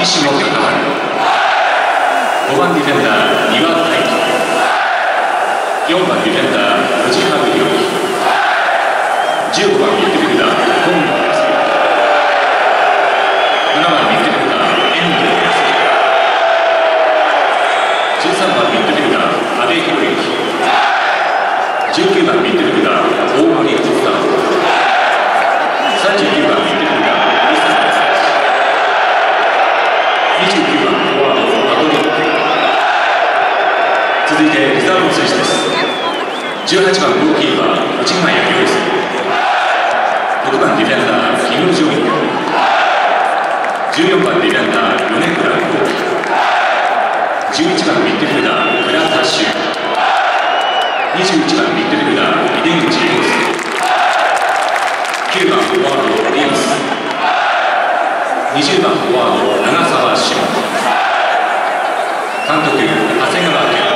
西野貴春、5番ディフェンダー丹羽大輝、4番ディフェンダー藤原裕樹、15番ミッドフィルダー本野康介、7番ミッドフィルダー遠藤康介、13番ミッドフィルダー阿部寛之、19番ミッドフィルダー大森哲太、39番ミッドフィルダー伊佐正幸、29番フォワードパトリック。続いてリザーブの選手です。18番ゴールキーパー内村洋介、6番ディフェンダーキム・ジョンヨン、14番ディフェンダー米倉幸輝、11番ミッドフィルダー倉田修、21番ミッドフィルダー井出口洋介、9番フォワードリアス、20番フォワード長澤志麻、監督長谷川健。